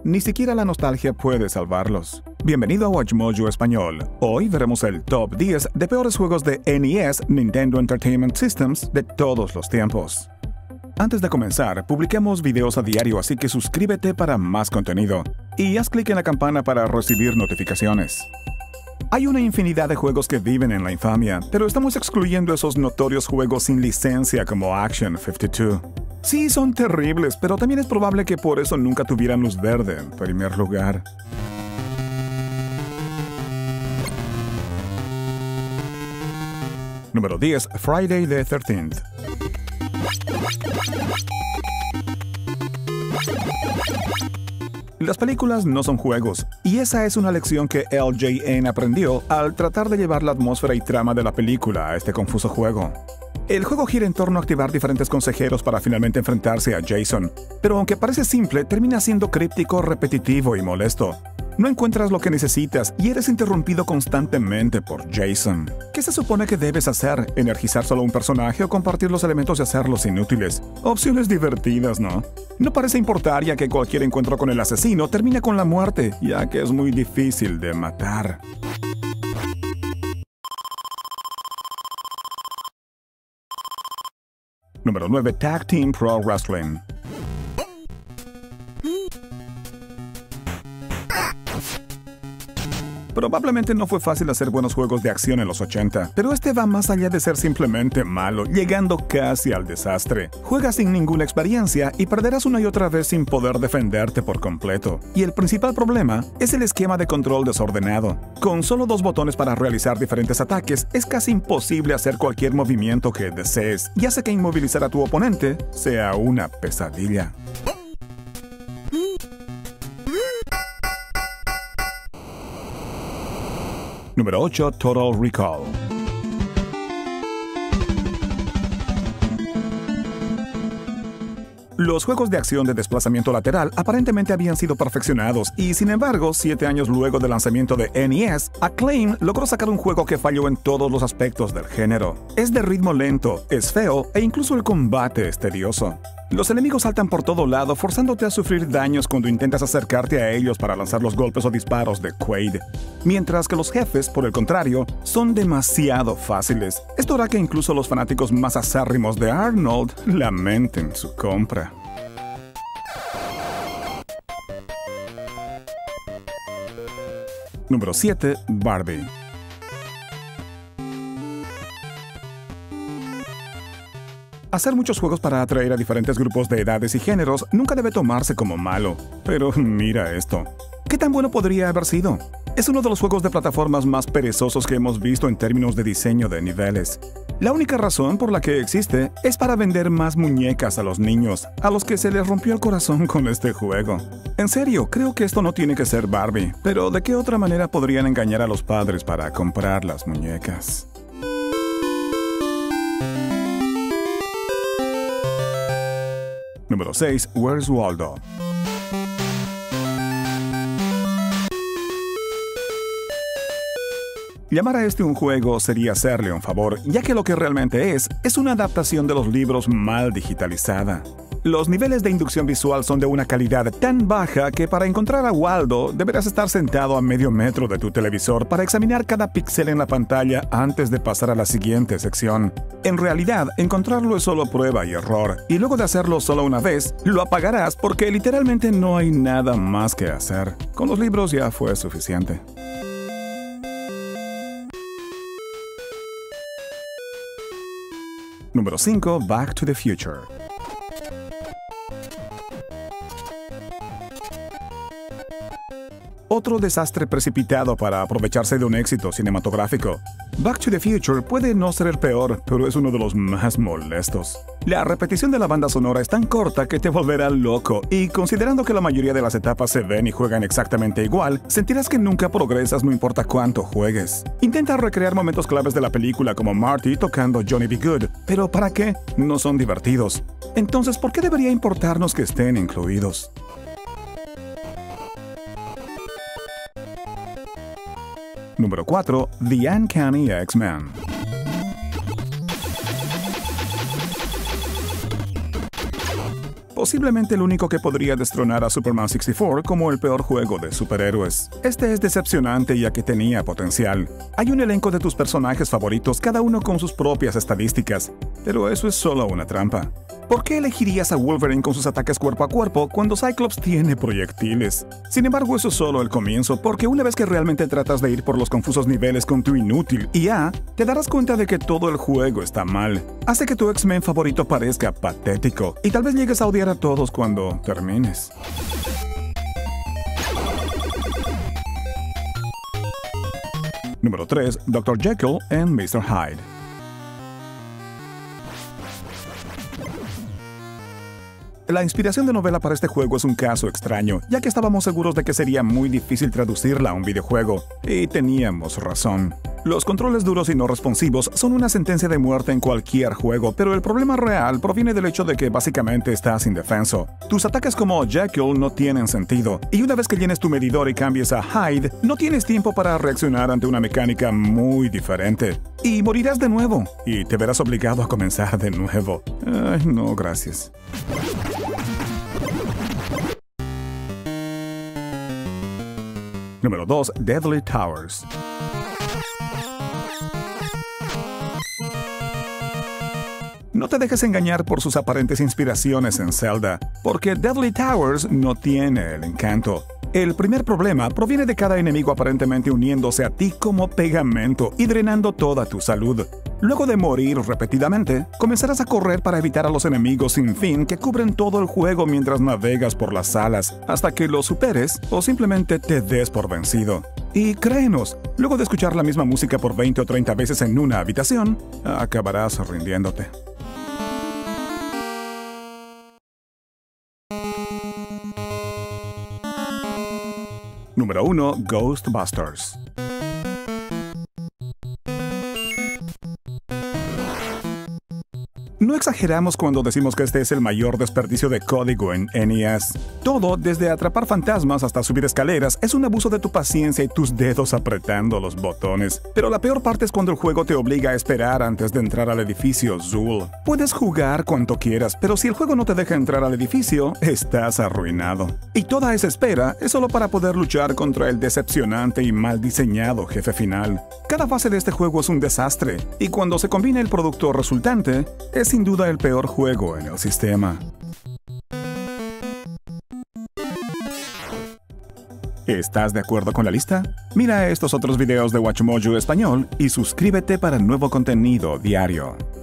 Ni siquiera la nostalgia puede salvarlos. Bienvenido a WatchMojo Español. Hoy veremos el top 10 de peores juegos de NES, Nintendo Entertainment Systems, de todos los tiempos. Antes de comenzar, publicamos videos a diario, así que suscríbete para más contenido y haz clic en la campana para recibir notificaciones. Hay una infinidad de juegos que viven en la infamia, pero estamos excluyendo esos notorios juegos sin licencia como Action 52. Sí, son terribles, pero también es probable que por eso nunca tuvieran luz verde en primer lugar. Número 10. Friday the 13th. Las películas no son juegos, y esa es una lección que LJN aprendió al tratar de llevar la atmósfera y trama de la película a este confuso juego. El juego gira en torno a activar diferentes consejeros para finalmente enfrentarse a Jason, pero aunque parece simple, termina siendo críptico, repetitivo y molesto. No encuentras lo que necesitas y eres interrumpido constantemente por Jason. ¿Qué se supone que debes hacer? ¿Energizar solo un personaje o compartir los elementos y hacerlos inútiles? Opciones divertidas, ¿no? No parece importar, ya que cualquier encuentro con el asesino termina con la muerte, ya que es muy difícil de matar. Número 9. Tag Team Pro Wrestling. Probablemente no fue fácil hacer buenos juegos de acción en los 80, pero este va más allá de ser simplemente malo, llegando casi al desastre. Juegas sin ninguna experiencia y perderás una y otra vez sin poder defenderte por completo. Y el principal problema es el esquema de control desordenado. Con solo 2 botones para realizar diferentes ataques, es casi imposible hacer cualquier movimiento que desees, y hace que inmovilizar a tu oponente sea una pesadilla. Número 8. Total Recall. Los juegos de acción de desplazamiento lateral aparentemente habían sido perfeccionados y, sin embargo, 7 años luego del lanzamiento de NES, Acclaim logró sacar un juego que falló en todos los aspectos del género. Es de ritmo lento, es feo e incluso el combate es tedioso. Los enemigos saltan por todo lado, forzándote a sufrir daños cuando intentas acercarte a ellos para lanzar los golpes o disparos de Quaid. Mientras que los jefes, por el contrario, son demasiado fáciles. Esto hará que incluso los fanáticos más acérrimos de Arnold lamenten su compra. Número 7. Barbie. Hacer muchos juegos para atraer a diferentes grupos de edades y géneros nunca debe tomarse como malo. Pero mira esto. ¿Qué tan bueno podría haber sido? Es uno de los juegos de plataformas más perezosos que hemos visto en términos de diseño de niveles. La única razón por la que existe es para vender más muñecas a los niños, a los que se les rompió el corazón con este juego. En serio, creo que esto no tiene que ser Barbie, pero ¿de qué otra manera podrían engañar a los padres para comprar las muñecas? Número 6. Where's Waldo? Llamar a este un juego sería hacerle un favor, ya que lo que realmente es una adaptación de los libros mal digitalizada. Los niveles de inducción visual son de una calidad tan baja que para encontrar a Waldo deberás estar sentado a medio metro de tu televisor para examinar cada píxel en la pantalla antes de pasar a la siguiente sección. En realidad, encontrarlo es solo prueba y error, y luego de hacerlo solo una vez, lo apagarás porque literalmente no hay nada más que hacer. Con los libros ya fue suficiente. Número 5. Back to the Future. Otro desastre precipitado para aprovecharse de un éxito cinematográfico. Back to the Future puede no ser el peor, pero es uno de los más molestos. La repetición de la banda sonora es tan corta que te volverá loco, y considerando que la mayoría de las etapas se ven y juegan exactamente igual, sentirás que nunca progresas no importa cuánto juegues. Intenta recrear momentos claves de la película como Marty tocando Johnny B. Good, pero ¿para qué? No son divertidos. Entonces, ¿por qué debería importarnos que estén incluidos? Número 4. The Uncanny X-Men. Posiblemente el único que podría destronar a Superman 64 como el peor juego de superhéroes. Este es decepcionante ya que tenía potencial. Hay un elenco de tus personajes favoritos, cada uno con sus propias estadísticas, pero eso es solo una trampa. ¿Por qué elegirías a Wolverine con sus ataques cuerpo a cuerpo cuando Cyclops tiene proyectiles? Sin embargo, eso es solo el comienzo, porque una vez que realmente tratas de ir por los confusos niveles con tu inútil IA, te darás cuenta de que todo el juego está mal. Hace que tu X-Men favorito parezca patético, y tal vez llegues a odiar a todos cuando termines. Número 3. Dr. Jekyll and Mr. Hyde. La inspiración de novela para este juego es un caso extraño, ya que estábamos seguros de que sería muy difícil traducirla a un videojuego, y teníamos razón. Los controles duros y no responsivos son una sentencia de muerte en cualquier juego, pero el problema real proviene del hecho de que básicamente estás indefenso. Tus ataques como Jekyll no tienen sentido, y una vez que llenes tu medidor y cambies a Hyde, no tienes tiempo para reaccionar ante una mecánica muy diferente. Y morirás de nuevo, y te verás obligado a comenzar de nuevo. Ay, no, gracias. Número 2. Deadly Towers. No te dejes engañar por sus aparentes inspiraciones en Zelda, porque Deadly Towers no tiene el encanto. El primer problema proviene de cada enemigo aparentemente uniéndose a ti como pegamento y drenando toda tu salud. Luego de morir repetidamente, comenzarás a correr para evitar a los enemigos sin fin que cubren todo el juego mientras navegas por las salas, hasta que los superes o simplemente te des por vencido. Y créenos, luego de escuchar la misma música por 20 o 30 veces en una habitación, acabarás rindiéndote. Número 1. Ghostbusters. No exageramos cuando decimos que este es el mayor desperdicio de código en NES. Todo, desde atrapar fantasmas hasta subir escaleras, es un abuso de tu paciencia y tus dedos apretando los botones. Pero la peor parte es cuando el juego te obliga a esperar antes de entrar al edificio Zool. Puedes jugar cuanto quieras, pero si el juego no te deja entrar al edificio, estás arruinado. Y toda esa espera es solo para poder luchar contra el decepcionante y mal diseñado jefe final. Cada fase de este juego es un desastre, y cuando se combina el producto resultante, es sin duda el peor juego en el sistema. ¿Estás de acuerdo con la lista? Mira estos otros videos de WatchMojo Español y suscríbete para nuevo contenido diario.